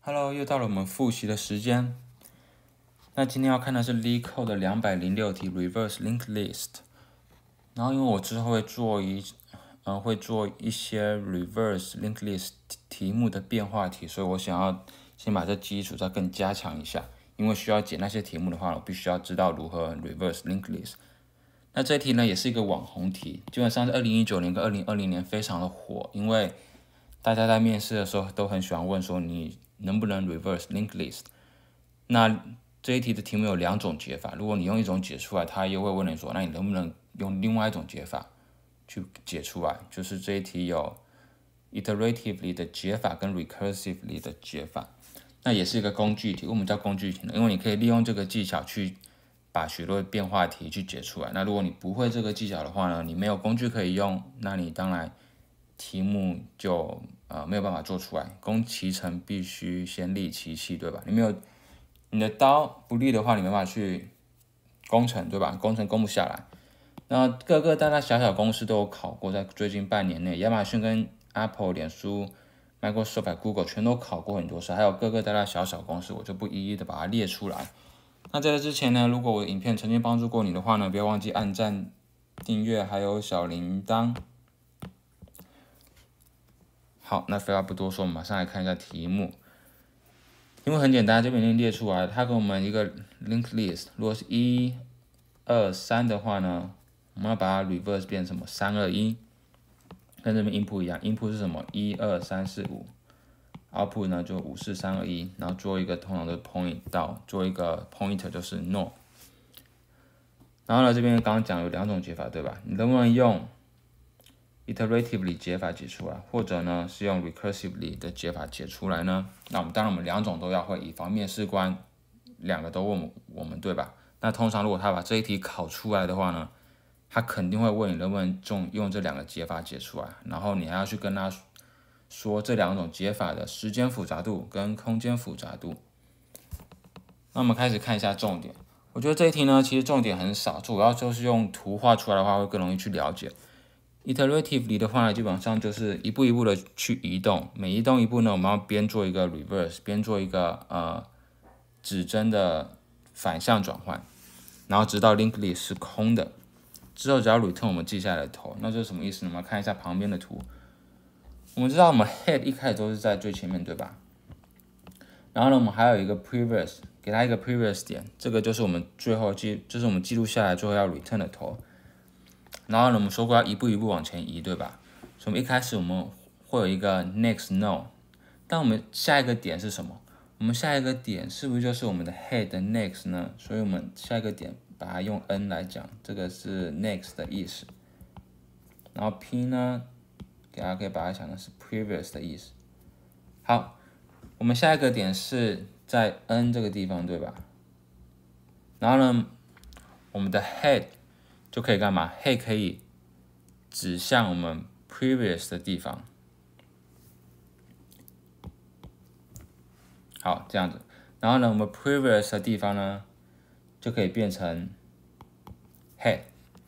Hello，又到了我们复习的时间。那今天要看的是 LeetCode 的206题 Reverse Linked List。然后因为我之后会做一些 Reverse Linked List 题目的变化题，所以我想要先把这基础再更加强一下。因为需要解那些题目的话，我必须要知道如何 Reverse Linked List。那这题呢也是一个网红题，基本上是2019年跟2020年非常的火，因为大家在面试的时候都很喜欢问说你能不能 reverse linked list？ 那这一题的题目有两种解法，如果你用一种解出来，他又会问你说，那你能不能用另外一种解法去解出来？就是这一题有 iteratively 的解法跟 recursively 的解法，那也是一个工具题。为什么叫工具题呢？因为你可以利用这个技巧去把许多变化题去解出来。那如果你不会这个技巧的话呢，你没有工具可以用，那你当然题目就没有办法做出来。攻其城必须先利其器，对吧？你的刀不利的话，你没办法去攻城，对吧？攻城攻不下来。那各个大大小小公司都有考过，在最近半年内，亚马逊跟 Apple、脸书、Microsoft、Google 全都考过很多次，还有各个大大小小公司，我就不一一的把它列出来。那在这之前呢，如果我的影片曾经帮助过你的话呢，不要忘记按赞、订阅还有小铃铛。好，那废话不多说，我们马上来看一下题目。题目很简单，这边已经列出来了，它给我们一个 linked list。如果是1、2、3的话呢，我们要把它 reverse 变成什么？3、2、1，跟这边 input 一样。input 是什么？1、2、3、4、5。output 呢就5、4、3、2、1，然后做一个通常的 point 到，做一个 pointer 就是 no。然后呢，这边刚刚讲有两种解法，对吧？你能不能用iteratively 解法解出来，或者呢是用 recursively 的解法解出来呢？那我们两种都要会，以防面试官两个都问我们，对吧？那通常如果他把这一题考出来的话呢，他肯定会问你能不能用这两个解法解出来，然后你还要去跟他说这两种解法的时间复杂度跟空间复杂度。那我们开始看一下重点。我觉得这一题呢，其实重点很少，主要就是用图画出来的话，会更容易去了解。iteratively 的话呢，基本上就是一步一步的去移动，每移动一步呢，我们要边做一个 reverse， 边做一个指针的反向转换，然后直到 linked list 是空的，之后只要 return 我们记下来的头。那这是什么意思呢？我们看一下旁边的图。我们知道我们 head 一开始都是在最前面，对吧？然后呢，我们还有一个 previous， 给它一个 previous 点，这个就是我们最后这是我们记录下来最后要 return 的头。然后呢，我们说过要一步一步往前移，对吧？所以我们一开始我们会有一个 next node， 但我们下一个点是什么？我们下一个点是不是就是我们的 head next 呢？所以我们下一个点把它用 n 来讲，这个是 next 的意思。然后 p 呢，大家可以把它想成是 previous 的意思。好，我们下一个点是在 n 这个地方，对吧？然后呢，我们的 head 就可以干嘛 ？head 可以指向我们 previous 的地方。好，这样子。然后呢，我们 previous 的地方呢，就可以变成 head。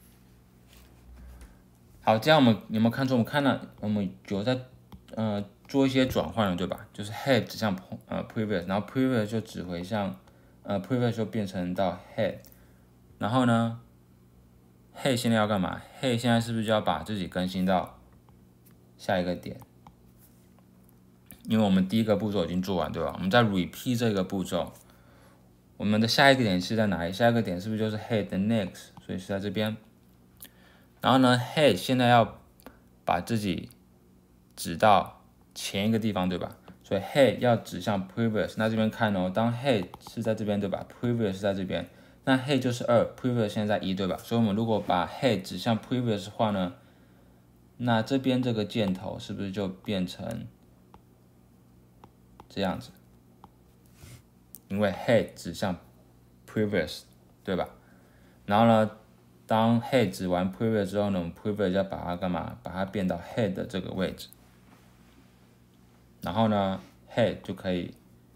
好，这样我们有没有看出？我们有在做一些转换了，对吧？就是 head 指向previous， 然后 previous 就指回向previous 就变成到 head。然后呢，head 现在要干嘛 ？head 现在是不是就要把自己更新到下一个点？因为我们第一个步骤已经做完，对吧？我们在 repeat 这个步骤，我们的下一个点是在哪里？下一个点是不是就是 head next？ 所以是在这边。然后呢 ，head 现在要把自己指到前一个地方，对吧？所以 head 要指向 previous。那这边看哦，当 head 是在这边，对吧 ？previous 是在这边，那 head 就是2 ，previous 现在在1，对吧？所以我们如果把 head 指向 previous 的话呢，那这边这个箭头是不是就变成这样子？因为 head 指向 previous， 对吧？然后呢，当 head 指完 previous 之后呢，我们 previous 要把它干嘛？把它变到 head 的这个位置。然后呢 ，head 就可以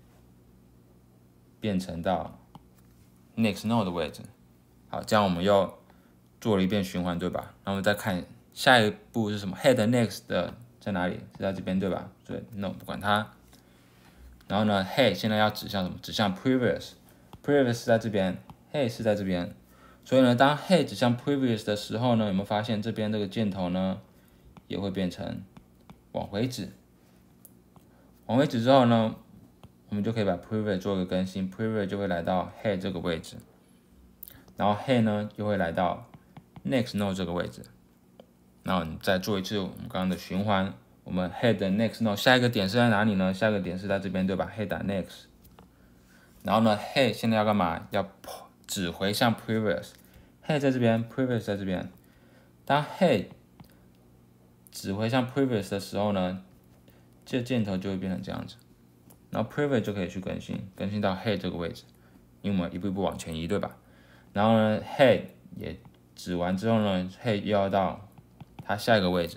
变成到 next node 的位置。好，这样我们又做了一遍循环，对吧？然后我们再看下一步是什么 ？head next 的在哪里？是在这边，对吧？所以 no 不管它。 然后呢 ，Hey 现在要指向什么？指向 previous 是在这边 ，Hey 是在这边。所以呢，当 Hey 指向 previous 的时候呢，有没有发现这边这个箭头呢也会变成往回指？往回指之后呢，我们就可以把 previous 做一个更新 ，previous 就会来到 Hey 这个位置，然后 Hey 呢就会来到 next node 这个位置。然后你再做一次我们刚刚的循环，我们 Hey 的 next node 下一个点是在哪里呢？下一个点是在这边，对吧 ？Hey 打 next， 然后呢 ，Hey 现在要干嘛？要指回向 previous。Hey 在这边 ，previous 在这边。当 Hey 指回向 previous 的时候呢，这箭头就会变成这样子，然后 previous 就可以去更新到 Hey 这个位置，因为我们一步一步往前移，对吧？然后呢 ，Hey 也指完之后呢 ，Hey 又要到它下一个位置，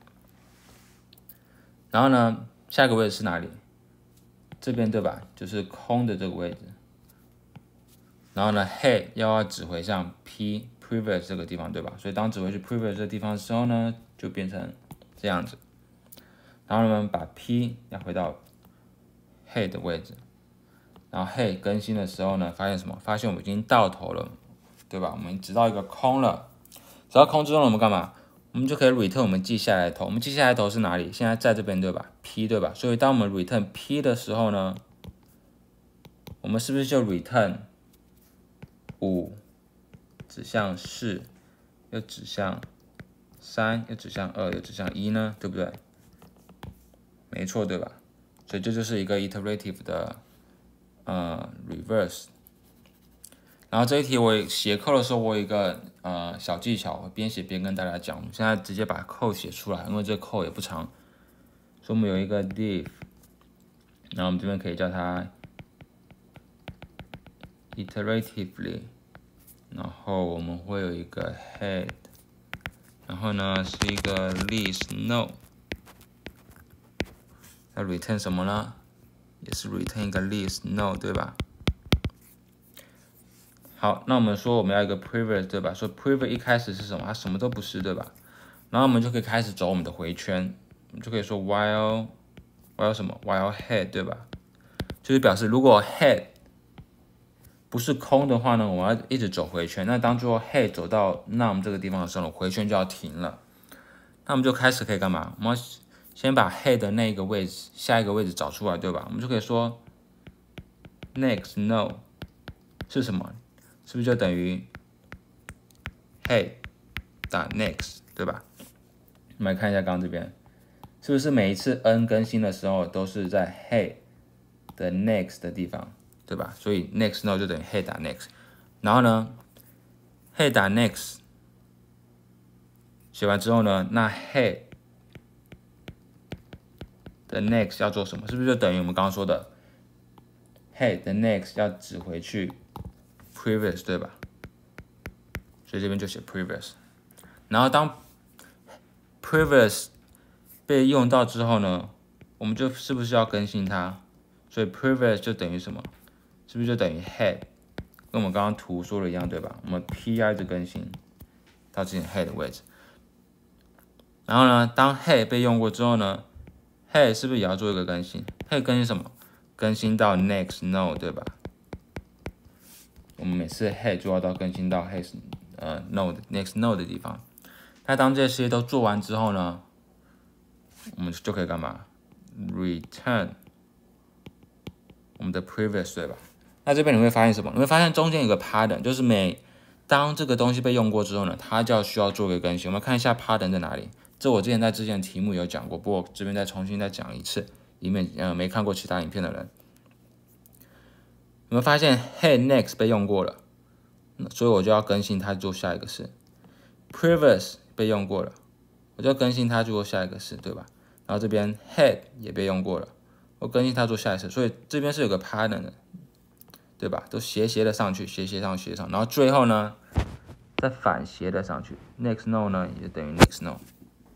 然后呢，下一个位置是哪里？这边对吧？就是空的这个位置。然后呢 ，Hey 要指回向 previous 这个地方，对吧？所以当指回去 previous 这个地方的时候呢，就变成这样子。然后我们把 P 要回到 Hey 的位置，然后 Hey 更新的时候呢，发现什么？发现我们已经到头了，对吧？我们指到一个空了，指到空之后呢，我们干嘛？我们就可以 return 我们记下来的头。我们记下来的头是哪里？现在在这边，对吧 ？P 对吧？所以当我们 return P 的时候呢，我们是不是就 return 5指向4，又指向3，又指向2，又指向1呢？对不对？没错，对吧？所以这就是一个 iterative 的reverse。然后这一题我写扣的时候，我有一个小技巧，我边写边跟大家讲。我们现在直接把扣写出来，因为这扣也不长，所以我们有一个 div， 然后我们这边可以叫它 iteratively， 然后我们会有一个 head， 然后呢是一个 list node， 要 return 什么呢？也是 return 一个 list node， 对吧？好，那我们说我们要一个 previous， 对吧？说 previous 一开始是什么？它什么都不是，对吧？然后我们就可以开始走我们的回圈，我们就可以说 while 什么 ？while head， 对吧？就是表示如果 head 不是空的话呢，我们要一直走回圈。那当最后 head 走到 num 这个地方的时候，回圈就要停了。那我们就开始可以干嘛？我们要先把 head 的那个位置，下一个位置找出来，对吧？我们就可以说 next node 是什么？是不是就等于 Hey 打 next， 对吧？我们来看一下刚刚这边，是不是每一次 n 更新的时候都是在 Hey 的 next 的地方，对吧？所以 next node 就等于 Hey 打 next。然后呢 ，Hey 打 next 写完之后呢，那 Hey 的 next 要做什么？是不是就等于我们刚刚说的 Hey 的 next 要指回去 previous， 对吧？所以这边就写 previous。然后当 previous 被用到之后呢，我们就是不是要更新它？所以 previous 就等于什么？是不是就等于 head？ 跟我们刚刚图说的一样，对吧？我们 pi 就更新到之前 head 的位置。然后呢，当 head 被用过之后呢 ，head 是不是也要做一个更新 ？head 更新什么？更新到 next node， 对吧？我们每次 head 就要到更新到 head node next node 的地方。那当这些都做完之后呢，我们就可以干嘛 ？return 我们的 previous， 对吧？那这边你会发现什么？你会发现中间有个 pattern， 就是当这个东西被用过之后呢，它就要需要做一个更新。我们看一下 pattern 在哪里？这我之前的题目有讲过，不过这边再重新讲一次，以免没看过其他影片的人。有没有发现 Hey next 被用过了，所以我就要更新它做下一个事。Previous 被用过了，我就要更新它做下一个事，对吧？然后这边 Head 也被用过了，我更新它做下一个事，所以这边是有个 pattern 的，对吧？都斜的上去，斜上，然后最后呢再反斜的上去。Next node 呢也等于 next node，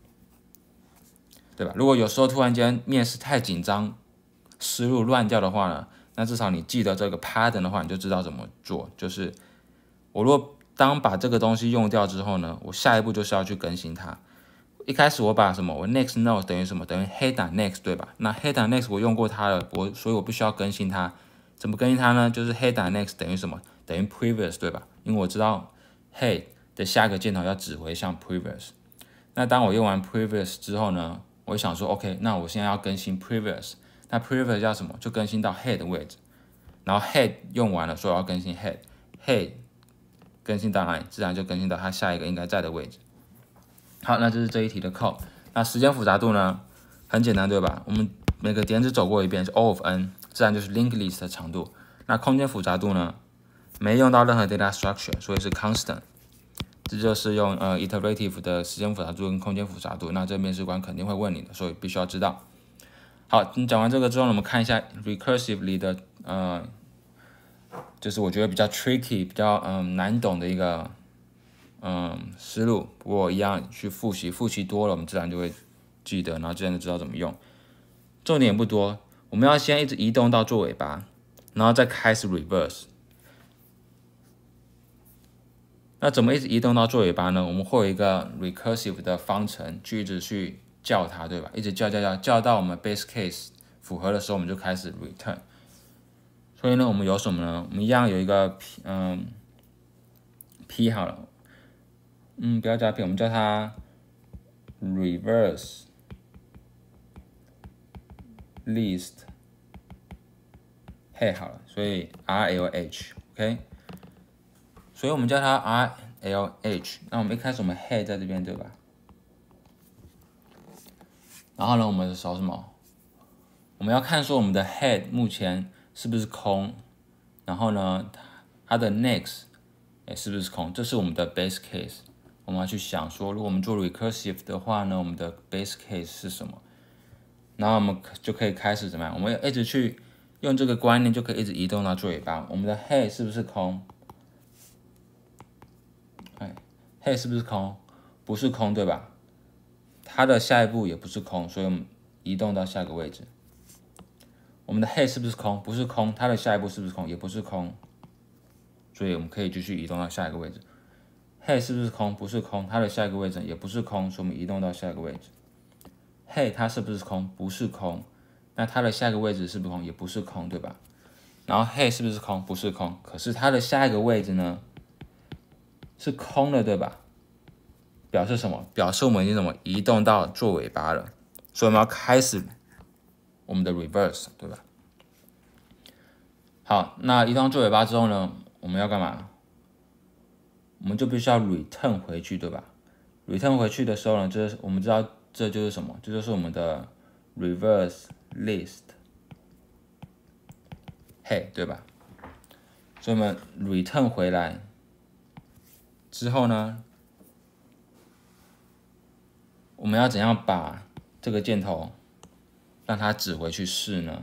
对吧？如果有时候突然间面试太紧张，思路乱掉的话呢，那至少你记得这个 pattern 的话，你就知道怎么做。就是我如果当把这个东西用掉之后呢，我下一步就是要去更新它。 一开始我把什么，我 next node 等于什么？等于 head next 对吧？那 head next 我用过它了，所以我不需要更新它。怎么更新它呢？就是 head next 等于什么？等于 previous 对吧？因为我知道 head 的下一个箭头要指回向 previous。那当我用完 previous 之后呢，我想说 OK， 那我现在要更新 previous， 那 previous 要什么？就更新到 head 的位置。然后 head 用完了，所以我要更新 head 更新到哪里？自然就更新到它下一个应该在的位置。好，那这是这一题的 code。那时间复杂度呢？很简单，对吧？我们每个点只走过一遍是 O of n， 自然就是 linked list 的长度。那空间复杂度呢？没用到任何 data structure， 所以是 constant。这就是用iterative 的时间复杂度跟空间复杂度。那这面试官肯定会问你的，所以必须要知道。好，你讲完这个之后呢，我们看一下 recursively 的就是我觉得比较 tricky、比较难懂的一个思路。不过一样去复习，复习多了我们自然就会记得，然后自然就知道怎么用。重点也不多，我们要先一直移动到做尾巴，然后再开始 reverse。那怎么一直移动到做尾巴呢？我们会有一个 recursive 的方程，去一直去叫它，对吧？一直叫到我们 base case 符合的时候，我们就开始 return。所以呢，我们有什么呢？我们一样有一个P 好了，不要加 P， 我们叫它 reverse list head 好了，所以 RLH，OK，所以我们叫它 RLH。那我们一开始我们 head 在这边，对吧？然后呢，我们的找什么？我们要看说我们的 head 目前是不是空，然后呢，它的 next 是不是空？这是我们的 base case。我们要去想说，如果我们做 recursive 的话呢，我们的 base case 是什么？然后我们就可以开始怎么样？我们一直去用这个观念，就可以一直移动到最尾巴。我们的 head 是不是空？head 是不是空？不是空，对吧？它的下一步也不是空，所以我们移动到下个位置。我们的 head 是不是空？不是空，它的下一步是不是空？也不是空，所以我们可以继续移动到下一个位置。head 是不是空？不是空，它的下一个位置也不是空，所以我们移动到下一个位置。head 它是不是空？不是空，那它的下一个位置是不是空？也不是空，对吧？然后 head 是不是空？不是空，可是它的下一个位置呢是空的，对吧？表示什么？表示我们已经怎么移动到做尾巴了，所以我们要开始我们的 reverse， 对吧？好，那移动到做尾巴之后呢，我们要干嘛？我们就必须要 return 回去，对吧 ？return 回去的时候呢，就是我们知道这就是什么？这就是我们的 reverse list head， 对吧？所以我们 return 回来之后呢，我们要怎样把这个箭头让它指回去试呢？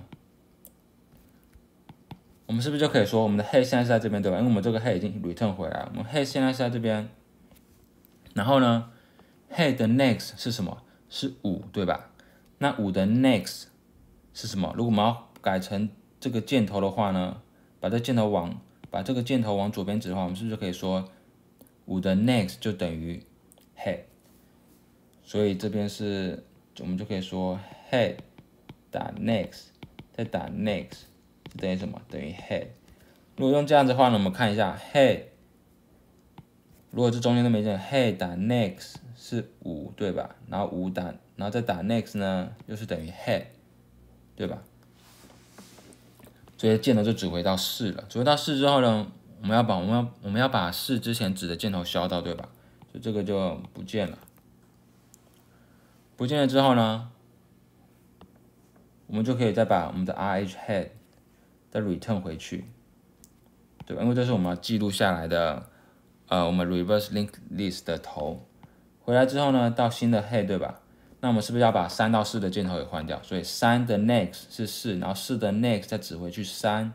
我们是不是就可以说，我们的 head 现在是在这边，对吧？因为我们这个 head 已经 return 回来了，我们 head 现在是在这边。然后呢 ，head 的 next 是什么？是5，对吧？那5的 next 是什么？如果我们要改成这个箭头的话呢，把这个箭头往左边指的话，我们是不是就可以说5的 next 就等于 head？ 所以这边是，我们就可以说 head 打 next 再打 next 是等于什么？等于 head。如果用这样子的话呢，我们看一下 head， 如果这中间都没见 head 打 next 是5，对吧？然后再打 next 呢，又是等于 head， 对吧？这些箭头就指回到4了。指回到4之后呢，我们要把4之前指的箭头消掉，对吧？所以这个就不见了。不见了之后呢，我们就可以再把我们的 RH head 再 return 回去，对吧？因为这是我们要记录下来的，我们 reverse linked list 的头。回来之后呢，到新的 head， 对吧？那我们是不是要把3到4的箭头也换掉？所以3的 next 是4，然后4的 next 再指回去3，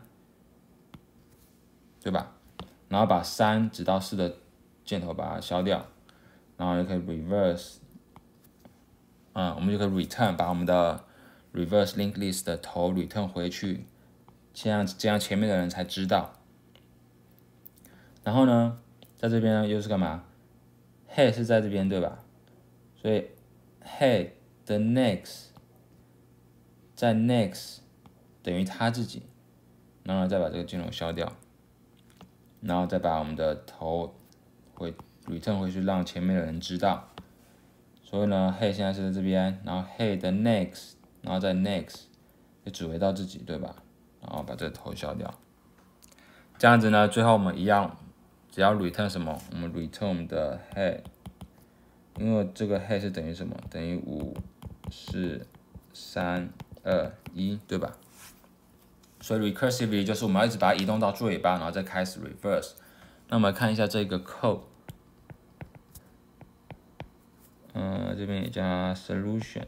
对吧？然后把3指到4的箭头把它消掉，然后就可以 reverse， 我们就可以 return， 把我们的 reverse linked list 的头 return 回去，这样前面的人才知道。然后呢，在这边呢又是干嘛？head 是在这边，对吧？所以 head 的 next 在 next 等于他自己，然后再把这个箭头消掉，然后再把我们的头return 回去，让前面的人知道。所以呢 ，head 现在是在这边，然后 head 的 next， 然后再 next 就只回到自己，对吧？然后把这个头消掉。这样子呢，最后我们一样，只要 return 什么，我们 return 我们的 head， 因为这个 head 是等于什么？等于5、4、3、2、1，对吧？所以 recursively 就是我们要一直把它移动到最尾巴，然后再开始 reverse。那我们来看一下这个 code， 这边也加 solution，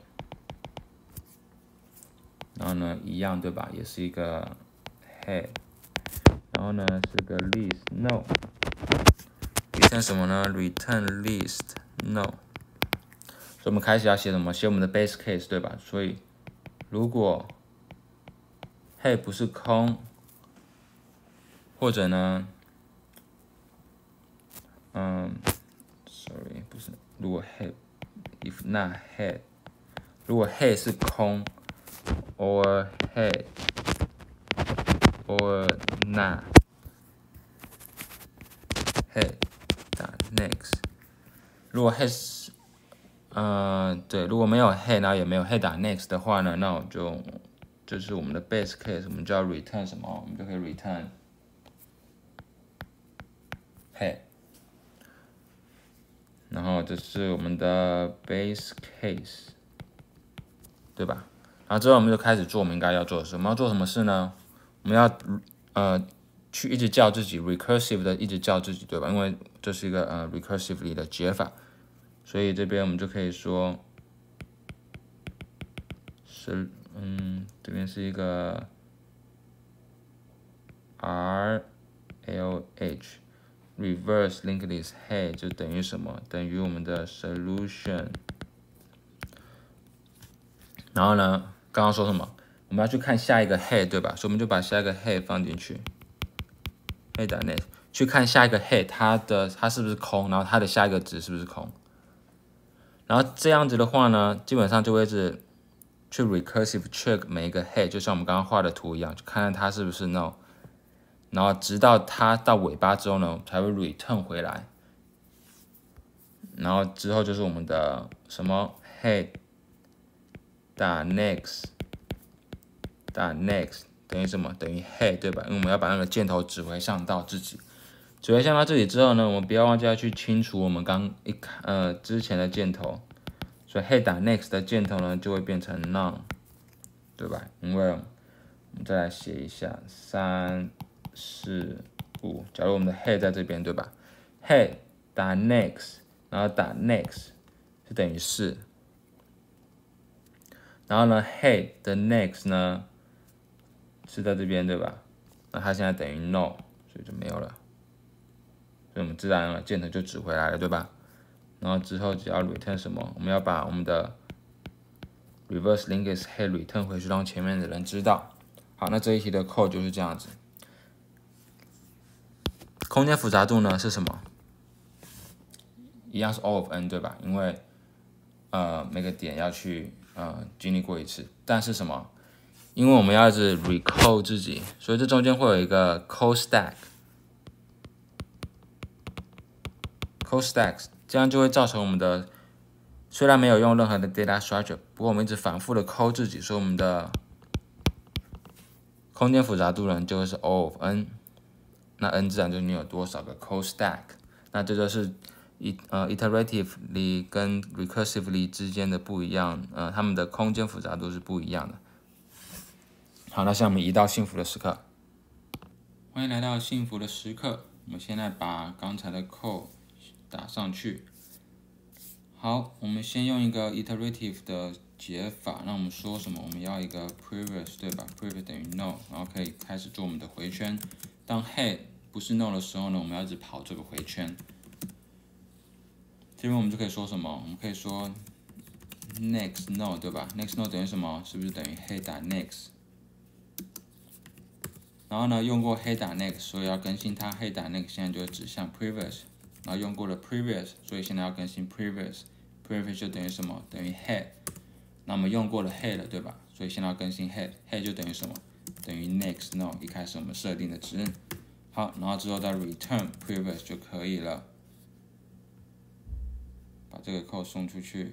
然后呢一样对吧？也是一个 head， 然后呢是个 list no。return 什么呢 ？return list no。所以我们开始要写什么？写我们的 base case 对吧？所以如果 head 不是空，或者呢，sorry 不是，如果 head if not head， 如果 head 是空 or head or not head 打 next， 如果 head 是对，如果没有 head， 然后也没有 head 打 next 的话呢，那我就是我们的 base case， 我们就要 return 什么？我们就可以 return head。然后这是我们的 base case， 对吧？然后之后我们就开始做我们应该要做的事。我们要做什么事呢？我们要去一直叫自己 recursive 的一直叫自己，对吧？因为这是一个recursively 的解法，所以这边我们就可以说是这边是一个 RLH reverse linked list head 就等于什么？等于我们的 solution。然后呢，刚刚说什么？我们要去看下一个 head 对吧？所以我们就把下一个 head 放进去 ，head net 去看下一个 head 它是不是空，然后它的下一个值是不是空。然后这样子的话呢，基本上就会一直去 recursive check 每一个 head， 就像我们刚刚画的图一样，就看看它是不是 no， 然后直到它到尾巴之后呢，才会 return 回来。然后之后就是我们的什么 head 打 next 打 next 等于什么？等于 head 对吧？因为我们要把那个箭头指回向到自己，指回向到这里之后呢，我们不要忘记要去清除我们之前的箭头，所以 head 打 next 的箭头呢就会变成 none， 对吧？因为我们再来写一下3、4、5，假如我们的 head 在这边对吧 ？head 打 next， 然后打 next 是等于4。然后呢 ，head 的 next 呢是在这边对吧？那它现在等于 no， 所以就没有了。所以我们自然而然箭头就指回来了，对吧？然后之后只要 return 什么，我们要把我们的 reverse linked head return 回去，让前面的人知道。好，那这一题的 code 就是这样子。空间复杂度呢是什么？一样是 O of n 对吧？因为每个点要去经历过一次，但是什么？因为我们要一直 recall 自己，所以这中间会有一个 call stack，call stacks， 这样就会造成我们的虽然没有用任何的 data structure， 不过我们一直反复的 call 自己，所以我们的空间复杂度呢就会是 O of n， 那 n 自然就是你有多少个 call stack， 那这就是iteratively 跟 recursively 之间的不一样，它们的空间复杂度是不一样的。好，那现在我们移到幸福的时刻。欢迎来到幸福的时刻。我们现在把刚才的 code 打上去。好，我们先用一个 iterative 的解法，那我们说什么？我们要一个 previous 对吧 ？previous 等于 no， 然后可以开始做我们的回圈。当 head 不是 no 的时候呢，我们要一直跑这个回圈。这边我们就可以说什么？我们可以说 next no 对吧 ？next no 等于什么？是不是等于 head 打 next？然后呢，用过 head 打 next， 所以要更新它 head 打 next， 现在就会指向 previous。然后用过了 previous， 所以现在要更新 previous prefix 就等于什么？等于 head。那我们用过了 head 对吧？所以现在要更新 head 就等于什么？等于 next no 一开始我们设定的值。好，然后之后再 return prefix 就可以了。把这个 code 送出去。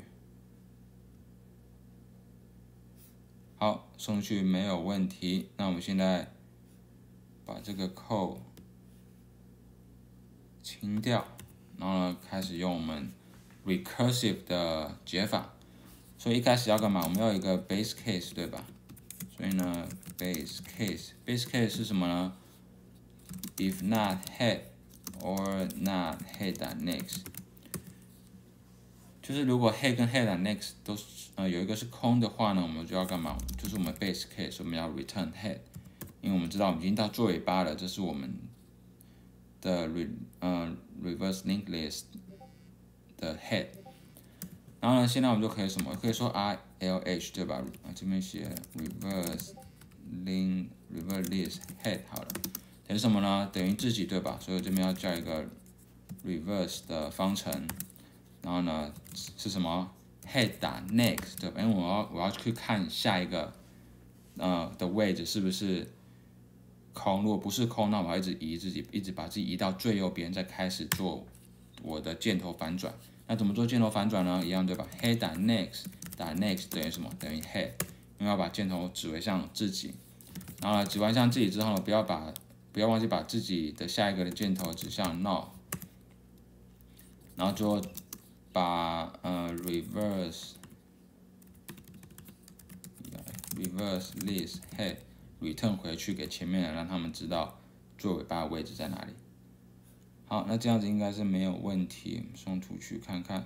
好，送出去没有问题。那我们现在把这个 code 清掉，然后呢开始用我们 recursive 的解法。所以一开始要干嘛？我们要有一个 base case 对吧？所以呢 base case 是什么呢 ？if not head or not head.next， 就是如果 head 跟 head.next 都是有一个是空的话呢，我们就要干嘛？就是我们 base case 我们要 return head， 因为我们知道我们已经到最尾巴了，这是我们的reverse linked list 的 head。然后呢，现在我们就可以什么？可以说 RLH 对吧？这边写 reverse list head 好了，等于什么呢？等于自己对吧？所以我这边要叫一个 reverse 的方程，然后呢是什么 head.next 对吧？因为我要去看下一个的位置是不是空，如果不是空，那我要一直把自己移到最右边，再开始做我的箭头反转。那怎么做箭头反转呢？一样对吧 ？head.next 等于什么？等于 head， 因为要把箭头指为向自己。然后呢，指完向自己之后呢，不要忘记把自己的下一个的箭头指向 no， 然后最后把reverse list head return 回去给前面的，让他们知道最尾巴的位置在哪里。好，那这样子应该是没有问题，送出去看看。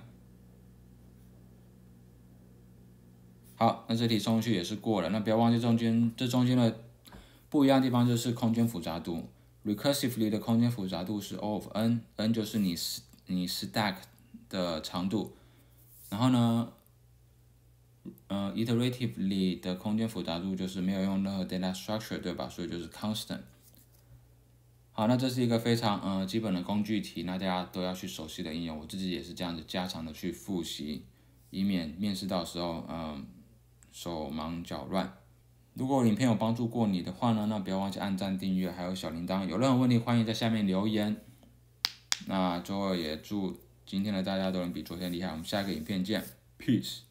好，那这题送出去也是过了。那不要忘记这中间的不一样的地方就是空间复杂度。Recursively 的空间复杂度是 O of n，n 就是你 stack 的长度。然后呢iteratively 的空间复杂度就是没有用任何 data structure 对吧？所以就是 constant。好，那这是一个非常基本的工具题，那大家都要去熟悉的应用。我自己也是这样子加强的去复习，以免面试到时候手忙脚乱。如果影片有帮助过你的话呢，那不要忘记按赞、订阅，还有小铃铛。有任何问题欢迎在下面留言。那最后也祝今天的大家都能比昨天厉害。我们下一个影片见 ，Peace。